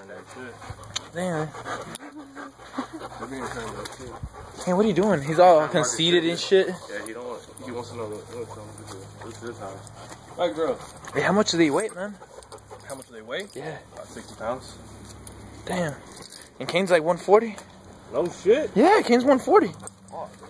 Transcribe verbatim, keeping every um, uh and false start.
Damn. Hey, what are you doing? He's all conceited and shit. Yeah, he don't want, he wants to know what this is his house. Right, girl. Hey, how much do they weigh, man? How much do they weigh? Yeah. About sixty pounds. Damn. And Kane's like one forty? No shit. Yeah, Kane's one forty. Oh,